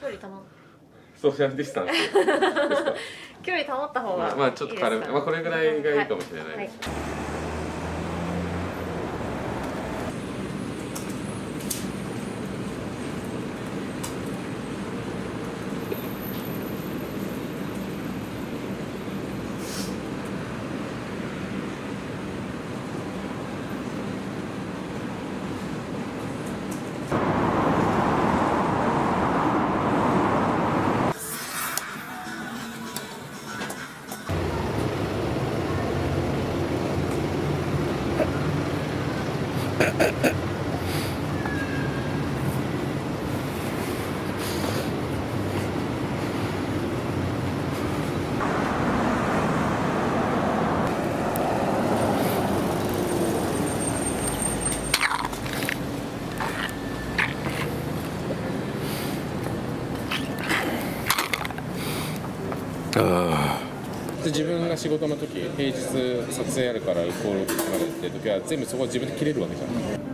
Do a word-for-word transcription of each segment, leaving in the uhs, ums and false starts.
距離保っソーシャルディスタンスですか？ 距離保った方がいいですか？ まあちょっと軽め、まあこれぐらいがいいかもしれないです。 はいはい。 で自分が仕事の時、平日撮影あるから行こうまでって時は全部そこは自分で切れるわけじゃん。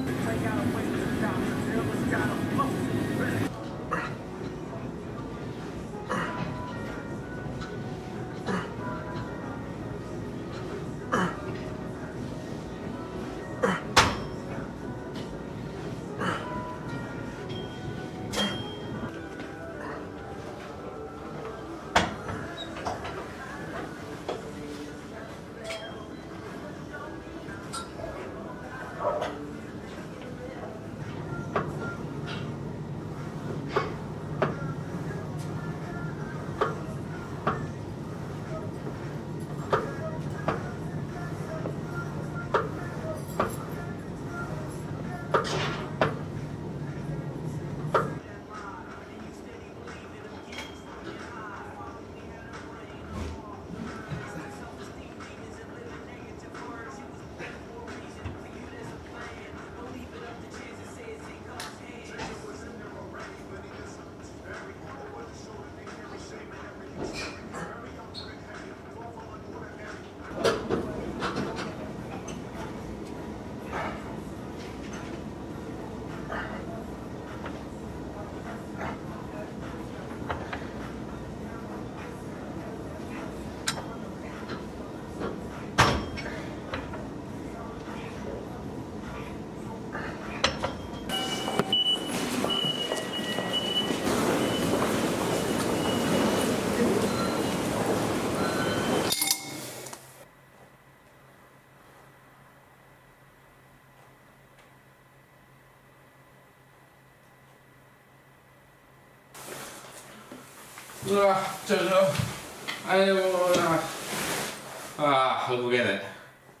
うわ、ちょちょ、あれもうな、ああ、動けねえ。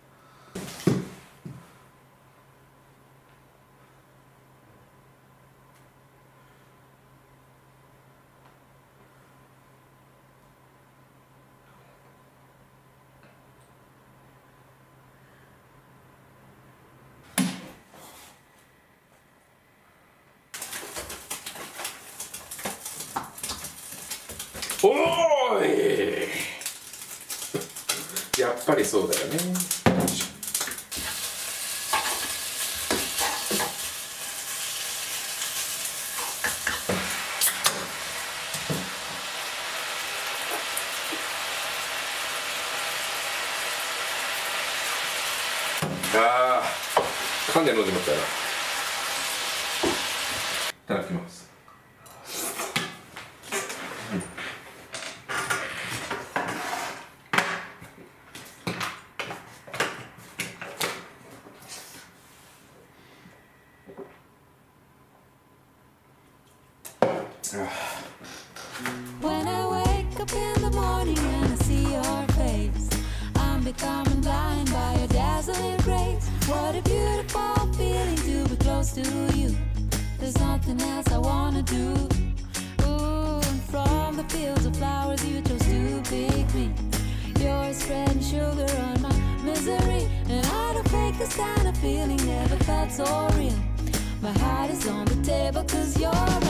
おーいやっぱりそうだよね。ああ、噛んで飲んでましたよ。いただきます。 When I wake up in the morning and I see your face, I'm becoming blind by your dazzling grace. What a beautiful feeling to be close to you. There's nothing else I wanna do. Ooh, and from the fields of flowers you chose to pick me. You're spreading sugar on my misery, and I don't fake this kind of feeling never felt so real. My heart is on the table 'cause you're